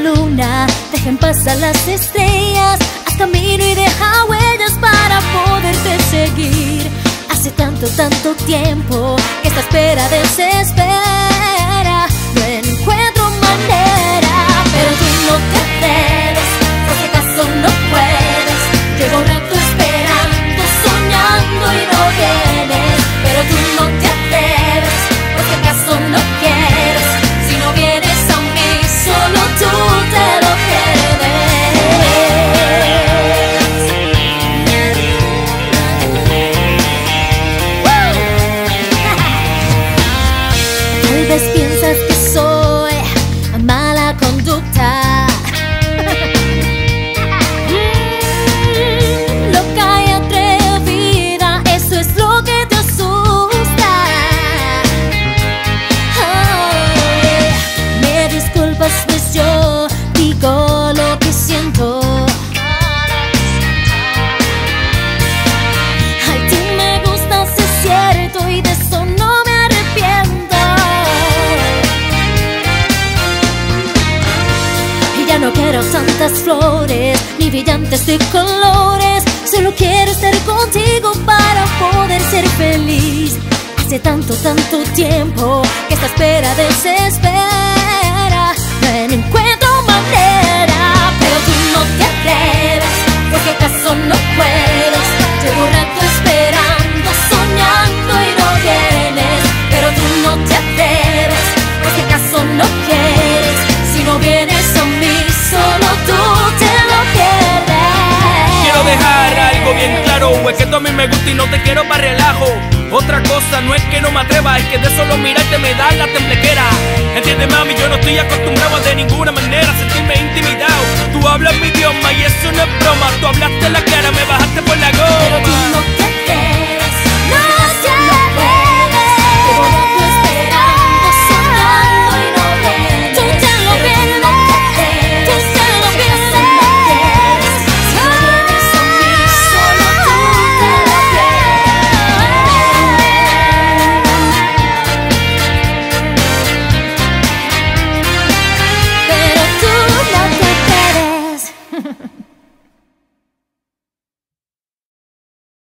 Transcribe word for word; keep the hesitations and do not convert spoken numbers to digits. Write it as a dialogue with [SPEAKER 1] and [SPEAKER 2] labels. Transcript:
[SPEAKER 1] luna, deja en paz a las estrellas. Haz camino y deja huellas para poderte seguir. Hace tanto, tanto tiempo que esta espera desespera. No encuentro manera, pero tú no te atreves, porque acaso no puedes. Llevo un rato esperando, soñando y no vienes. Pero tú no te atreves, porque acaso no quieres. Si no vienes a mí, solo tú te lo Tal vez piensas que soy mala conducta, mm, loca y atrevida, eso es lo que te asusta. Oh, yeah. Me disculpas, pues yo digo lo que siento. Ay, tú me gustas, es cierto, y de eso no me arrepiento. No quiero santas flores, ni brillantes de colores. Solo quiero estar contigo para poder ser feliz. Hace tanto, tanto tiempo que esta espera desespera. No encuentro manera, pero tú no te atreves, porque acaso no puedes. Llevo un rato esperando, soñando y no vienes. Pero tú no te atreves, porque acaso no quieres. Si no vienes a mí, solo tú te lo pierdes.
[SPEAKER 2] Quiero dejar algo bien claro, es que tú a mí me gusta y no te quiero para relajo. Otra cosa no es que no me atreva, es que de solo mirarte me da la temblequera. Entiende, mami, yo no estoy acostumbrado a de ninguna manera